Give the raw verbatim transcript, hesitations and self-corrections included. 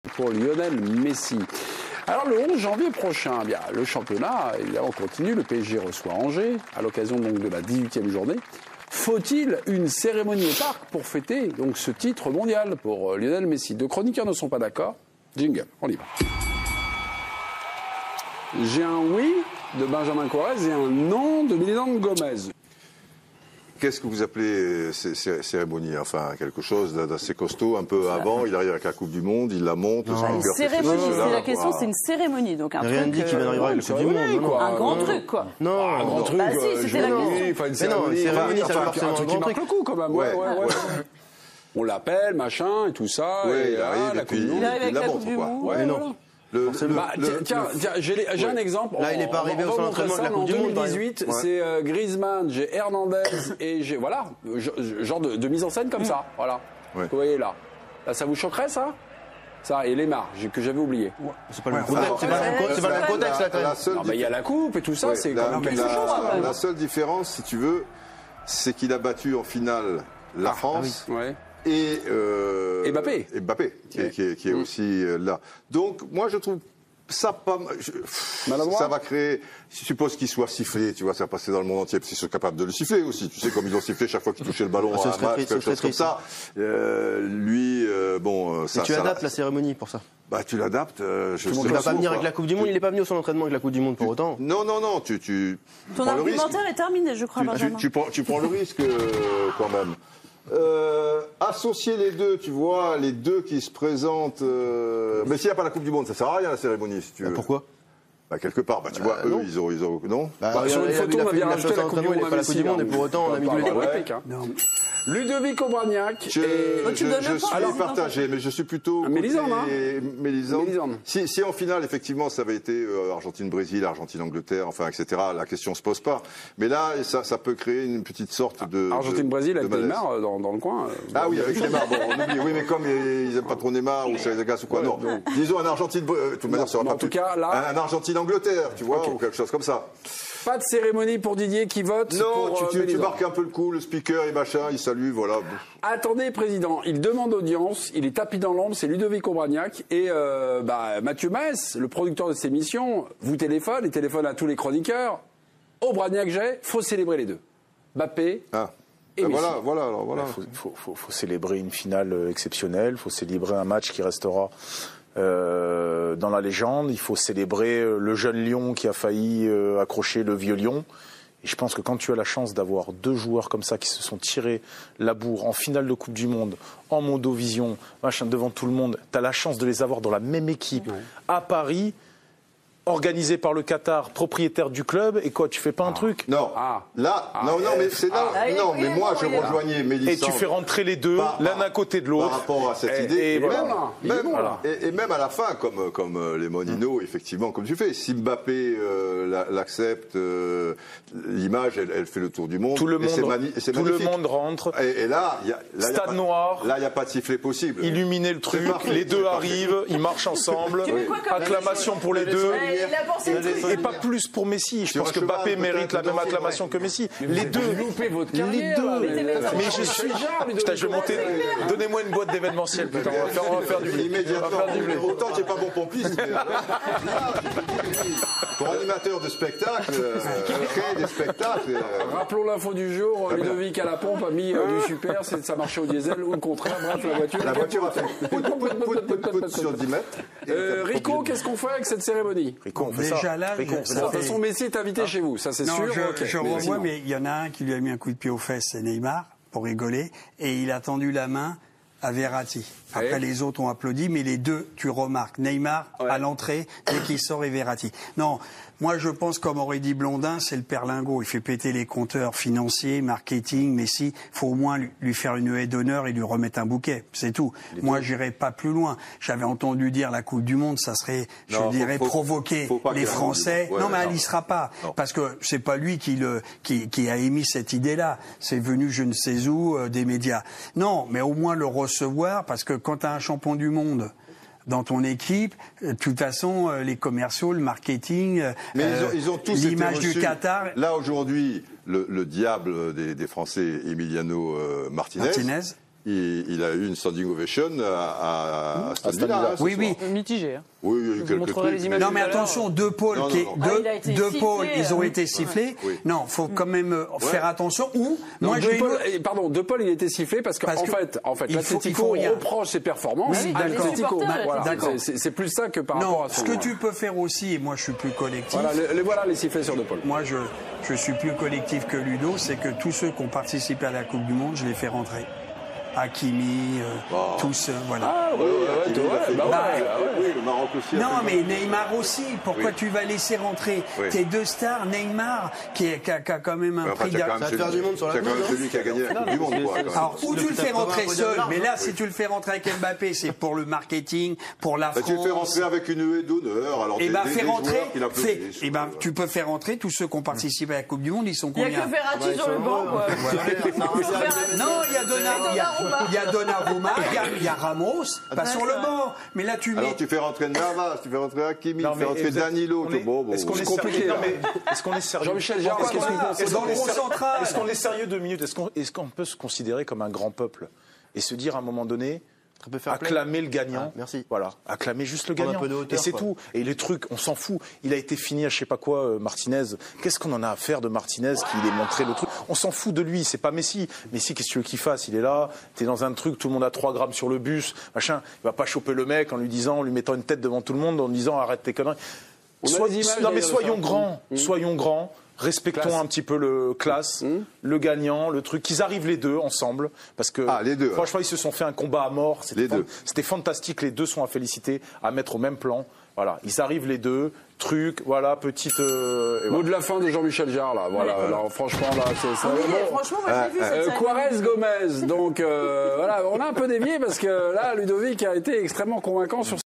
Pour Lionel Messi. Alors le onze janvier prochain, eh bien, le championnat évidemment continue, le P S G reçoit Angers à l'occasion donc de la dix-huitième journée. Faut-il une cérémonie au parc pour fêter donc ce titre mondial pour Lionel Messi? Deux chroniqueurs ne sont pas d'accord. Jingle, on y va. J'ai un oui de Benjamin Corrèze et un non de Mélisande Gomez. Qu'est-ce que vous appelez ces cérémonies? Enfin, quelque chose d'assez costaud, un peu avant. Il arrive avec la Coupe du Monde, il la monte. Une cérémonie, c'est la question, c'est une cérémonie. Donc un rien truc. dit qu'il va arriver avec la Coupe du Monde. Quoi. Un grand truc, quoi. Non, un grand truc. Bah si, c'était la question. Enfin, une cérémonie, une cérémonie, ça enfin, veut forcément un truc un qui grand marque truc. le coup, quand même. Ouais, ouais, ouais. On l'appelle, machin, et tout ça. Ouais, et il arrive, ah, la et puis Coupe du Monde. Il arrive avec la la montre, Coupe du quoi. Monde. Ouais, Mais non. voilà. Le, le, Bah, le, tiens, le, tiens, j'ai, j'ai ouais. un exemple. Là, il n'est pas arrivé au centre d'entraînement avec la Coupe du Monde. En deux mille dix-huit, Ouais. c'est euh, Griezmann, j'ai Hernandez et j'ai voilà, genre de, de mise en scène comme ça, voilà. Ouais. Vous voyez là. Là, ça vous choquerait ça? Ça et Lemar, j'ai- que j'avais oublié. C'est pas le même Ouais, contexte. enfin, C'est pas le même ouais, contexte, c'est pas le même ouais, contexte, là, quand la, même. la seule Non, bah, il y a la coupe et tout ça, ouais, c'est la, quand même quelque la- chose. quand même. la seule différence, si tu veux, c'est qu'il a battu en finale la Ah, France. Ouais. Et, euh, Et Mbappé. et Mbappé, qui, est- Ouais. qui est, qui est Mm. aussi euh, là. Donc, moi, je trouve ça pas. Je, pff, Maladroit. ça va créer. Je suppose qu'il soit sifflé, tu vois, ça va passer dans le monde entier, parce qu'ils sont capables de le siffler aussi. Tu sais, comme ils ont sifflé chaque fois qu'ils touchaient le ballon Ah, ce à un serait match, triste, quelque ce chose serait comme ça. Euh, lui, euh, bon, euh, ça. Et tu ça adaptes va- la cérémonie pour ça. Bah, tu l'adaptes. Euh, je le monde sais Il pas va pas trop, venir quoi. avec la Coupe du Monde, il n'est pas venu au centre d'entraînement avec la Coupe du Monde pour autant. Non, non, non, tu, tu Ton prends le risque. argumentaire est terminé, je crois, Tu, tu, Benjamin. tu prends, tu prends le risque euh, quand même. Euh, associer les deux, tu vois, les deux qui se présentent. euh, Mais s'il n'y a pas la Coupe du Monde, ça sert à rien la cérémonie, si tu veux. Bah, pourquoi? Bah, quelque part, bah, tu vois, eux, non. ils ont, ils ont, non. Bah, sur une il a- photo, il a on a fait bien une rajouté la Coupe du Monde. il n'est pas la Coupe du Monde, et pour autant, on a mis tous les deux. Olympique, hein. Ludovic Obraniak. Je, et- Bah, tu je- me donnes je le point, suis alors, partagé, mais je suis plutôt. Ah, Mélisande, côté Mélisande. Mélisande. Si, si en finale, effectivement, ça avait été euh, Argentine-Brésil, Argentine-Angleterre, enfin, et cetera, la question se pose pas. Mais là, ça, ça peut créer une petite sorte de. Argentine-Brésil de- avec de malaise. Neymar euh, dans, dans le coin. euh, Ah oui, avec Neymar, bon, on oublie. Oui, mais comme ils n'aiment pas trop Neymar ou ça les agace ou quoi, Ouais, non. non. Disons un Argentine, euh, de toute manière, ça sera mais pas en tout plus- cas, là- Un, un Argentine-Angleterre, tu vois, Ok. ou quelque chose comme ça. Pas de cérémonie pour Didier qui vote. Non, pour, tu, euh, tu, tu Mélisande. marques un peu le coup, le speaker et machin, il salue, voilà. Attendez, président, il demande audience, il est tapis dans l'ombre, c'est Ludovic Obraniak et euh, bah, Mathieu Maes, le producteur de cette émission, vous téléphone, il téléphone à tous les chroniqueurs. Obraniak, j'ai, faut célébrer les deux. Mbappé. Ah. Et Ben Messi. voilà, voilà, alors voilà. Il faut, faut, faut, faut célébrer une finale euh, exceptionnelle, il faut célébrer un match qui restera euh, dans la légende, il faut célébrer euh, le jeune lion qui a failli euh, accrocher le vieux lion. Et je pense que quand tu as la chance d'avoir deux joueurs comme ça qui se sont tirés la bourre en finale de Coupe du Monde, en Mondovision, machin, devant tout le monde, tu as la chance de les avoir dans la même équipe à Paris, organisé par le Qatar, propriétaire du club, et quoi, tu fais pas un truc? Non, Ah. là, non, non, mais c'est là. Ah, il est- non, il mais est moi, bon, je il est là. rejoignais Et Mélisande. tu fais rentrer les deux, Par- l'un par- à côté de Par l'autre. rapport à cette Et- idée, et et, voilà. même, Il est même- bon, là. et, et même à la fin, comme, comme euh, les Monino, effectivement, comme tu fais, si Mbappé euh, la- l'accepte, euh, l'image, elle, elle fait le tour du monde. Tout le et c'est monde, mani- et c'est tout le magnifique. monde rentre. Et, et là, il y a, là, il y a Stade pas- noir. Là, il n'y a pas de sifflet possible. Illuminer le truc, parfait, les deux c'est parfait. arrivent, ils marchent ensemble, Tu veux quoi comme acclamation pour les deux, Eh, il a pensé le truc. et pas plus pour Messi. Je Sur pense un que cheval, Mbappé peut-être, mérite la même dedans, acclamation ouais. que Messi. Mais Les vous deux, avez loupé votre les carrière, deux. là, Mais t'es méchant. Mais je suis, putain, je vais monter. Donnez-moi une boîte d'événementiel, putain, on va faire, on va faire du blé. On va Immédiatement. faire du blé. Autant tu n'es pas bon pompiste. mais- Pour animateur de spectacle, euh, créer des spectacles. euh, Rappelons l'info du jour, Ludovic à la pompe a mis euh, du super, c'est ça marchait au diesel ou le contraire, bref la voiture. La voiture a fait pout, pout, pout, pout, pout sur dix mètres. Et Euh, ça- Rico, qu'est-ce qu'on fait avec cette cérémonie? Rico, on fait Déjà ça. là, Rico, on fait ça ça. Bon, de fait- toute façon, Messi est invité chez vous, ça c'est Non, sûr. je, ok. je Mais revois, sinon- mais il y en a un qui lui a mis un coup de pied aux fesses, c'est Neymar, pour rigoler, et il a tendu la main à Verratti. Après, Ouais. les autres ont applaudi, mais les deux, tu remarques, Neymar Ouais. à l'entrée, dès qu'il sort, et Verratti. Non, moi je pense, comme aurait dit Blondin, c'est le perlingot. Il fait péter les compteurs financiers, marketing, Messi. Il faut au moins lui, lui faire une haie d'honneur et lui remettre un bouquet. C'est tout. Moi, j'irai pas plus loin. J'avais entendu dire la Coupe du Monde, ça serait, je Non, faut- dirais, faut- provoquer faut pas les qu'il y ait un Français. monde. Ouais, non, mais non. elle y sera pas. Non. Parce que c'est pas lui qui, le, qui, qui a émis cette idée-là. C'est venu je ne sais où euh, des médias. Non, mais au moins le recevoir, parce que quand tu as un champion du monde dans ton équipe, euh, de toute façon, euh, les commerciaux, le marketing, euh, Mais ils ont, ils ont tous été l'image du reçus. Qatar, Là, aujourd'hui, le, le diable des, des Français, Emiliano euh, Martinez, Martinez. il, il a eu une standing ovation à, à Aston Aston Villa. Villa. hein, ce Oui, soir. oui. Mitigé. Hein. Oui, il y a eu Je vous quelques montrerai trucs, les mais- images. Non mais tout à l'heure. attention, deux Paul Non, qui est non, non. deux, Ah, il a été deux sifflé, Paul, ils ont hein. été sifflés. Oui. Non, faut quand même euh, faire attention. Ou Non, moi De j'ai une Paul, autre- eh, pardon, De Paul, il a été sifflé parce qu'en Parce que fait, en fait, il faut- il l'Atlético faut rien. reproche ses performances. Oui, à d'accord. l'Atlético. Les supporters, Voilà, d'accord. c'est- c'est c'est plus ça que par rapport non, à ce son. que tu peux faire aussi, et moi je suis plus collectif. Voilà, les, les voilà les sifflets sur De Paul. Moi je je suis plus collectif que Ludo, c'est que tous ceux qui ont participé à la Coupe du Monde, je les fais rentrer. Hakimi, euh, Oh. tous, euh, voilà. Ah ouais, ouais, ouais, Il ouais, a fait- bah ouais, Bah, ouais. Oui, le Maroc aussi. a Non, fait- mais Neymar aussi. Pourquoi Oui. tu vas laisser rentrer Oui. tes deux stars, Neymar, qui, est- qui a, qui a quand même un Enfin, prix t'as quand d'a- même Ça va celui- faire du monde sur la t'as quand même pelouse, celui qui a gagné la Coupe du Monde, quoi. quand même. Alors, ou tu le fais rentrer Depuis seul, la mais là, si tu le fais rentrer avec Mbappé, c'est pour le marketing, pour la Bah, France. tu le fais rentrer avec une huée d'honneur. Alors, Et des- ben, des- fais des rentrer, joueurs qu'il applaudit, fais, sur- et ben, voilà. tu peux faire rentrer tous ceux qui ont participé à la Coupe du Monde, ils sont Il n'y a combien que Verratti Ouais, sur le ils sont banc, heureux, quoi. hein. Non, il y a Donnarumma, il y a, il y a Donnarumma, il y a, il y a Ramos, pas sur le banc. Mais là, tu mets. Alors, tu fais rentrer Navas, tu fais rentrer Hakimi, Non, tu mais fais rentrer vous êtes- Danilo. on tu- est- Bon, bon, Est-ce qu'on bon. est compliqué, sérieux là. Non, mais est-ce qu'on est sérieux Jean-Michel Jarre, Pourquoi qu'est-ce que vous pas pensez Dans qu'on le est rond sérieux- central. Est-ce qu'on est sérieux deux minutes Est-ce qu'on est-ce qu'on peut se considérer comme un grand peuple et se dire à un moment donné, Un peu fair play. acclamer le gagnant Ah, merci. Voilà, acclamer juste le Prendre un gagnant. peu de hauteur, et c'est quoi. tout. Et les trucs, on s'en fout. Il a été fini à je sais pas quoi, euh, Martinez. Qu'est-ce qu'on en a à faire de Martinez qui ait montré le truc On s'en fout de lui. C'est pas Messi. Messi, qu'est-ce que tu veux qu'il fasse Il est là. T'es dans un truc, tout le monde a trois grammes sur le bus, machin. Il va pas choper le mec en lui disant, en lui mettant une tête devant tout le monde, en lui disant arrête tes conneries. On a Sois- des images, non mais d'ailleurs, de soyons ça. grands, Mmh. soyons grands. Respectons Classe. un petit peu le classe, le gagnant, le truc. Qu'ils arrivent les deux ensemble, parce que Ah, les deux, franchement, ils se sont fait un combat à mort. C'était Les fan- deux. C'était fantastique. Les deux sont à féliciter, à mettre au même plan. Voilà, ils arrivent les deux. Truc, voilà, petite. euh, et Mot voilà. de la fin de Jean-Michel Jarre, là. Voilà, alors, franchement, là, c'est ça. Ah oui, Bon. franchement, moi, j'ai vu Euh, cette Juarez Gomez, donc euh, voilà, on a un peu dévié parce que là, Ludovic a été extrêmement convaincant sur